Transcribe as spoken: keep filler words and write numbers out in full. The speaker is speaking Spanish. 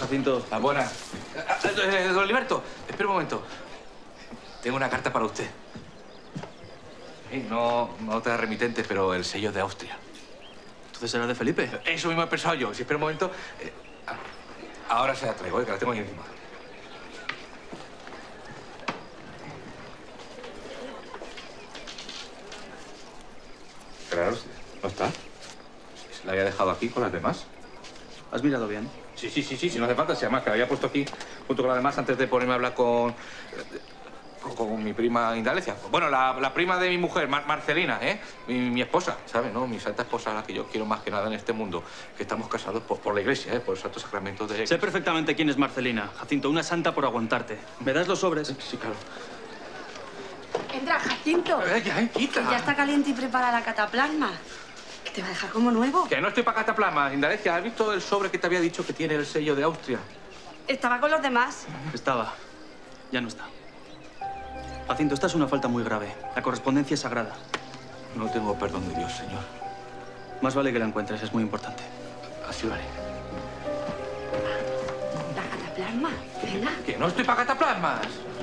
Jacinto. Ah, buenas. Eh, don Liberto, espera un momento. Tengo una carta para usted. Sí, no, no otra remitente, pero el sello de Austria. ¿Entonces era de Felipe? Eso mismo he pensado yo. Si espera un momento... Eh, ahora se la traigo, eh, que la tengo ahí encima. Claro, ¿no está? ¿Se la había dejado aquí con las demás? ¿Has mirado bien? Sí, sí, sí, sí, si no hace falta. Si además que la había puesto aquí junto con las demás antes de ponerme a hablar con... con, con mi prima Indalecia. Bueno, la, la prima de mi mujer, Mar Marcelina, ¿eh? Mi, mi esposa, ¿sabes? ¿No? Mi santa esposa, la que yo quiero más que nada en este mundo. Que estamos casados por, por la iglesia, ¿eh? Por los santos sacramentos de... Sé perfectamente quién es Marcelina. Jacinto, una santa por aguantarte. ¿Me das los sobres? Sí, claro. Entra, Jacinto. Eh, ya, eh, quita. Que ya está caliente y prepara la cataplasma. Que te va a dejar como nuevo. Que no estoy para cataplasma, Indalecia. ¿Has visto el sobre que te había dicho que tiene el sello de Austria? Estaba con los demás. Estaba. Ya no está. Jacinto, esta es una falta muy grave. La correspondencia es sagrada. No tengo perdón de Dios, señor. Más vale que la encuentres, es muy importante. Así lo haré. La cataplasma. Venga. Que no estoy para cataplasmas.